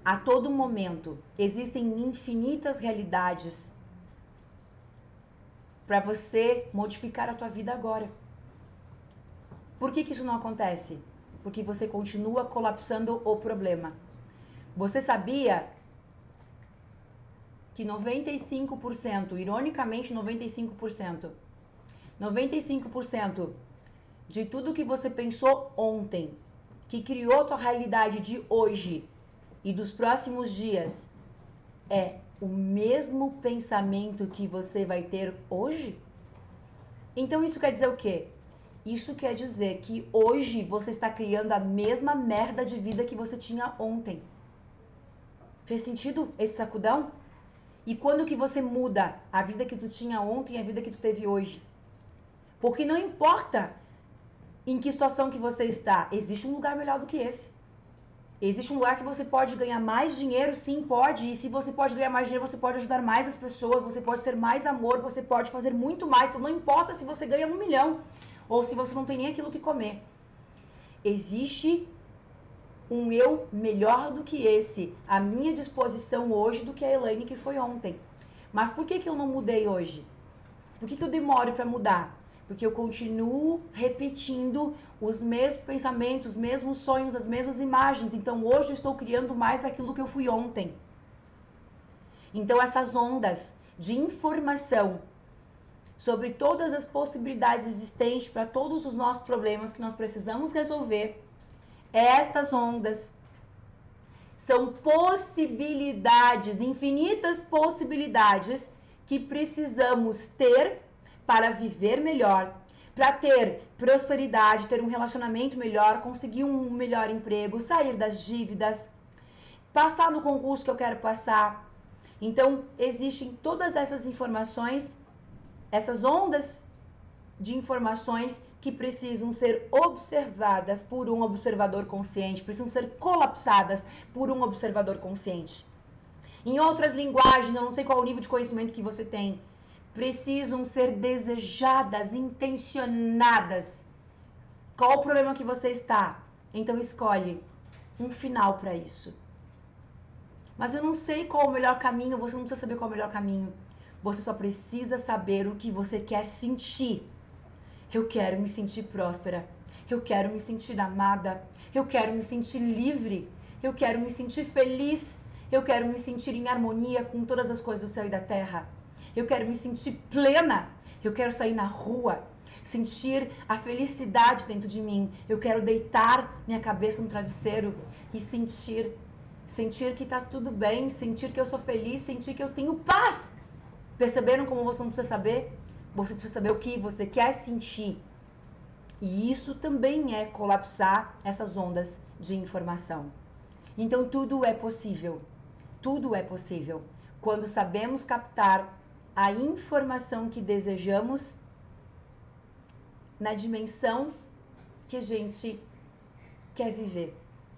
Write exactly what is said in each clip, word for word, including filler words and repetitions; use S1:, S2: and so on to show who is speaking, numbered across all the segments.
S1: a todo momento existem infinitas realidades para você modificar a tua vida agora. Por que que isso não acontece? Porque você continua colapsando o problema. Você sabia que noventa e cinco por cento, ironicamente noventa e cinco por cento, noventa e cinco por cento de tudo que você pensou ontem, que criou tua realidade de hoje e dos próximos dias, é o mesmo pensamento que você vai ter hoje? Então isso quer dizer o quê? Isso quer dizer que hoje você está criando a mesma merda de vida que você tinha ontem. Fez sentido esse sacudão? E quando que você muda a vida que tu tinha ontem e a vida que tu teve hoje? Porque não importa em que situação que você está, existe um lugar melhor do que esse. Existe um lugar que você pode ganhar mais dinheiro, sim, pode. E se você pode ganhar mais dinheiro, você pode ajudar mais as pessoas, você pode ser mais amor, você pode fazer muito mais. Então não importa se você ganha um milhão ou se você não tem nem aquilo que comer. Existe um eu melhor do que esse, à minha disposição hoje do que a Elaine que foi ontem. Mas por que que eu não mudei hoje? Por que que eu demoro para mudar? Porque eu continuo repetindo os mesmos pensamentos, os mesmos sonhos, as mesmas imagens. Então hoje eu estou criando mais daquilo que eu fui ontem. Então essas ondas de informação sobre todas as possibilidades existentes para todos os nossos problemas que nós precisamos resolver, estas ondas são possibilidades, infinitas possibilidades que precisamos ter para viver melhor, para ter prosperidade, ter um relacionamento melhor, conseguir um melhor emprego, sair das dívidas, passar no concurso que eu quero passar. Então, existem todas essas informações, essas ondas de informações que precisam ser observadas por um observador consciente, precisam ser colapsadas por um observador consciente. Em outras linguagens, eu não sei qual o nível de conhecimento que você tem, precisam ser desejadas, intencionadas. Qual o problema que você está? Então escolhe um final para isso. Mas eu não sei qual o melhor caminho, você não precisa saber qual é o melhor caminho. Você só precisa saber o que você quer sentir. Eu quero me sentir próspera. Eu quero me sentir amada. Eu quero me sentir livre. Eu quero me sentir feliz. Eu quero me sentir em harmonia com todas as coisas do céu e da terra. Eu quero me sentir plena. Eu quero sair na rua, sentir a felicidade dentro de mim. Eu quero deitar minha cabeça no travesseiro e sentir, sentir que tá tudo bem, sentir que eu sou feliz, sentir que eu tenho paz. Perceberam como você não precisa saber? Você precisa saber o que você quer sentir. E isso também é colapsar essas ondas de informação. Então tudo é possível. Tudo é possível. Quando sabemos captar a informação que desejamos na dimensão que a gente quer viver.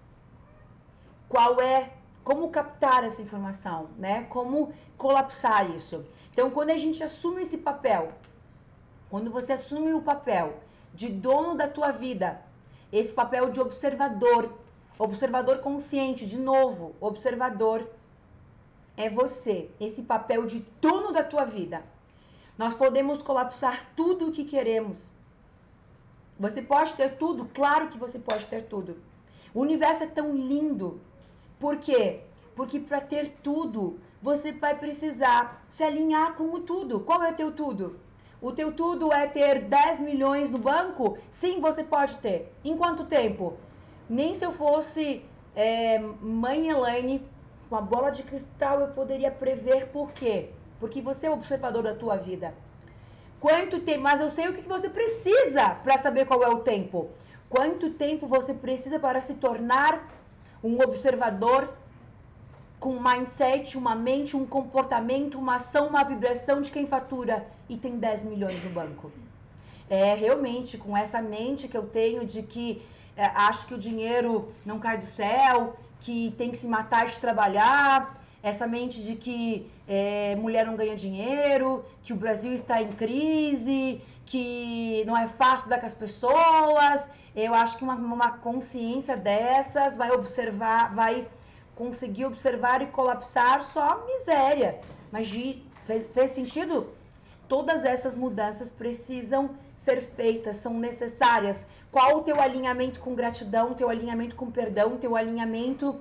S1: Qual é, como captar essa informação, né? Como colapsar isso. Então, quando a gente assume esse papel, quando você assume o papel de dono da tua vida, esse papel de observador, observador consciente, de novo, observador é você, esse papel de dono da tua vida. Nós podemos colapsar tudo o que queremos. Você pode ter tudo? Claro que você pode ter tudo. O universo é tão lindo. Por quê? Porque para ter tudo, você vai precisar se alinhar com o tudo. Qual é o teu tudo? O teu tudo é ter dez milhões no banco? Sim, você pode ter. Em quanto tempo? Nem se eu fosse é, mãe Elaine, com a bola de cristal, eu poderia prever. Por quê? Porque você é o observador da tua vida. Quanto tempo? Mas eu sei o que você precisa para saber qual é o tempo. Quanto tempo você precisa para se tornar um observador com um mindset, uma mente, um comportamento, uma ação, uma vibração de quem fatura e tem dez milhões no banco. É realmente com essa mente que eu tenho de que é, acho que o dinheiro não cai do céu, que tem que se matar de trabalhar, essa mente de que é, mulher não ganha dinheiro, que o Brasil está em crise, que não é fácil dar com as pessoas. Eu acho que uma, uma consciência dessas vai observar, vai conseguir observar e colapsar, só miséria. Mas de, fez, fez sentido? Todas essas mudanças precisam ser feitas, são necessárias. Qual o teu alinhamento com gratidão, teu alinhamento com perdão, teu alinhamento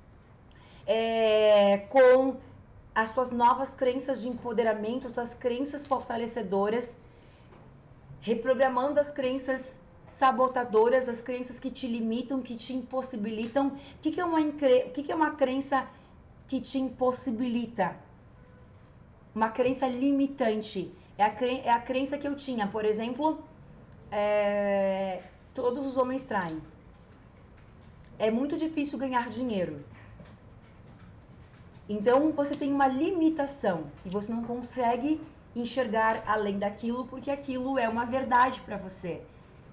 S1: é, com as tuas novas crenças de empoderamento, as tuas crenças fortalecedoras, reprogramando as crenças sabotadoras, as crenças que te limitam, que te impossibilitam. O que, que, é, uma, o que, que é uma crença que te impossibilita? Uma crença limitante. É a, cre... é a crença que eu tinha, por exemplo, é... todos os homens traem. É muito difícil ganhar dinheiro. Então, você tem uma limitação e você não consegue enxergar além daquilo porque aquilo é uma verdade para você.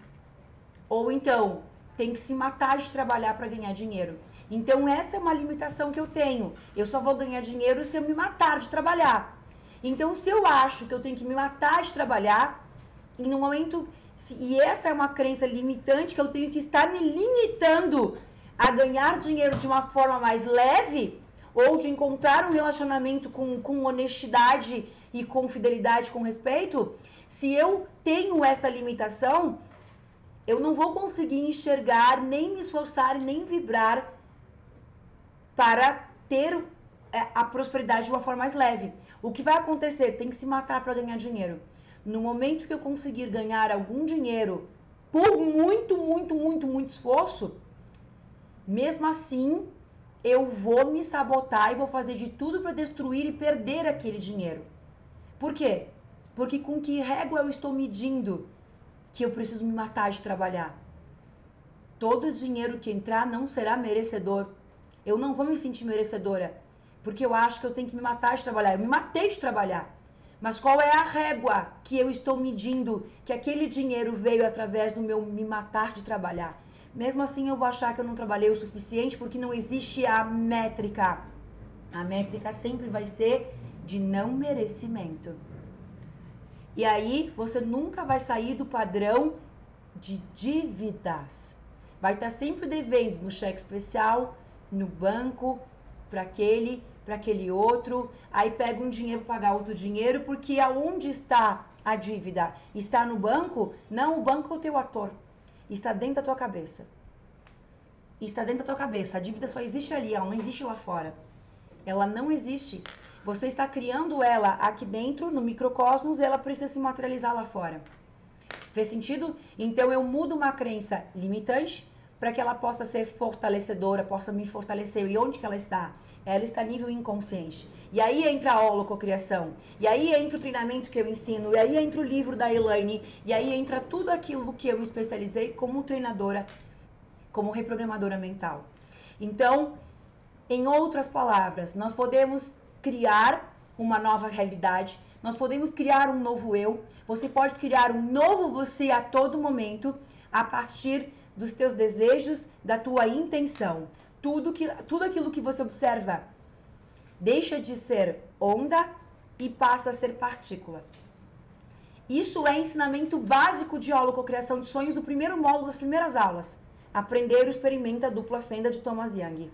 S1: Ou então, tem que se matar de trabalhar para ganhar dinheiro. Então, essa é uma limitação que eu tenho. Eu só vou ganhar dinheiro se eu me matar de trabalhar. Então, se eu acho que eu tenho que me matar de trabalhar, e no momento, se, e essa é uma crença limitante, que eu tenho que estar me limitando a ganhar dinheiro de uma forma mais leve, ou de encontrar um relacionamento com, com honestidade e com fidelidade, com respeito, se eu tenho essa limitação, eu não vou conseguir enxergar, nem me esforçar, nem vibrar para ter a prosperidade de uma forma mais leve. O que vai acontecer? Tem que se matar para ganhar dinheiro. No momento que eu conseguir ganhar algum dinheiro por muito, muito, muito, muito esforço, mesmo assim, eu vou me sabotar e vou fazer de tudo para destruir e perder aquele dinheiro. Por quê? Porque com que régua eu estou medindo que eu preciso me matar de trabalhar? Todo dinheiro que entrar não será merecedor. Eu não vou me sentir merecedora. Porque eu acho que eu tenho que me matar de trabalhar. Eu me matei de trabalhar. Mas qual é a régua que eu estou medindo que aquele dinheiro veio através do meu me matar de trabalhar? Mesmo assim eu vou achar que eu não trabalhei o suficiente porque não existe a métrica. A métrica sempre vai ser de não merecimento. E aí você nunca vai sair do padrão de dívidas. Vai estar sempre devendo no cheque especial, no banco, para aquele, para aquele outro, aí pega um dinheiro para pagar outro dinheiro, porque aonde está a dívida? Está no banco? Não, o banco é o teu ator. Está dentro da tua cabeça. Está dentro da tua cabeça. A dívida só existe ali, ela não existe lá fora. Ela não existe. Você está criando ela aqui dentro, no microcosmos, e ela precisa se materializar lá fora. Fez sentido? Então eu mudo uma crença limitante para que ela possa ser fortalecedora, possa me fortalecer. E onde que ela está? Ela está a nível inconsciente. E aí entra a holococriação. E aí entra o treinamento que eu ensino. E aí entra o livro da Elaine. E aí entra tudo aquilo que eu me especializei como treinadora, como reprogramadora mental. Então, em outras palavras, nós podemos criar uma nova realidade. Nós podemos criar um novo eu. Você pode criar um novo você a todo momento, a partir dos teus desejos, da tua intenção. Tudo, que, tudo aquilo que você observa deixa de ser onda e passa a ser partícula. Isso é ensinamento básico de holococriação de sonhos do primeiro módulo das primeiras aulas. Aprender o experimento dupla fenda de Thomas Young.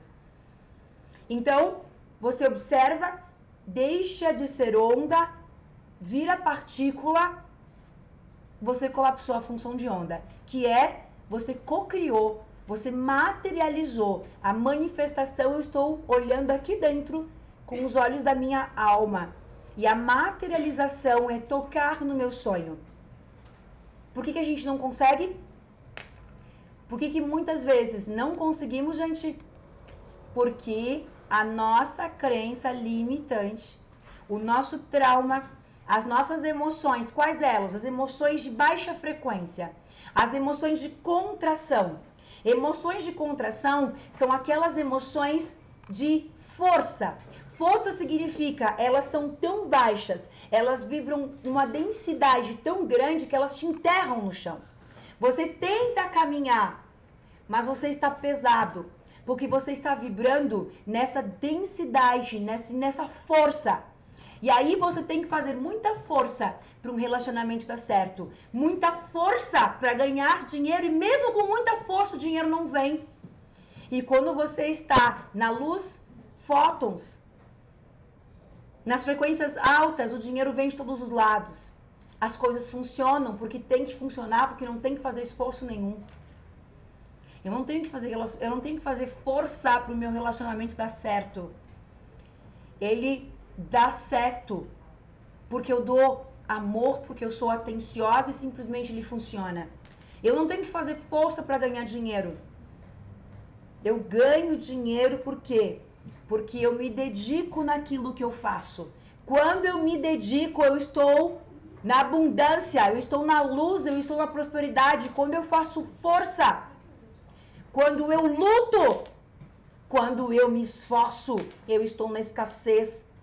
S1: Então, você observa, deixa de ser onda, vira partícula, você colapsou a função de onda, que é você co-criou, você materializou. A manifestação eu estou olhando aqui dentro com os olhos da minha alma. E a materialização é tocar no meu sonho. Por que que a gente não consegue? Por que que muitas vezes não conseguimos, gente? Porque a nossa crença limitante, o nosso trauma, as nossas emoções, quais elas? As emoções de baixa frequência. As emoções de contração. Emoções de contração são aquelas emoções de força. Força significa, elas são tão baixas, elas vibram uma densidade tão grande que elas te enterram no chão. Você tenta caminhar, mas você está pesado, porque você está vibrando nessa densidade, nessa, nessa força. E aí você tem que fazer muita força para um relacionamento dar certo. Muita força para ganhar dinheiro. E mesmo com muita força, o dinheiro não vem. E quando você está na luz, fótons, nas frequências altas, o dinheiro vem de todos os lados. As coisas funcionam porque tem que funcionar, porque não tem que fazer esforço nenhum. Eu não tenho que fazer, eu não tenho que fazer forçar para o meu relacionamento dar certo. Ele dá certo porque eu dou amor, porque eu sou atenciosa e simplesmente ele funciona. Eu não tenho que fazer força para ganhar dinheiro. Eu ganho dinheiro por quê? Porque eu me dedico naquilo que eu faço. Quando eu me dedico, eu estou na abundância, eu estou na luz, eu estou na prosperidade. Quando eu faço força, quando eu luto, quando eu me esforço, eu estou na escassez.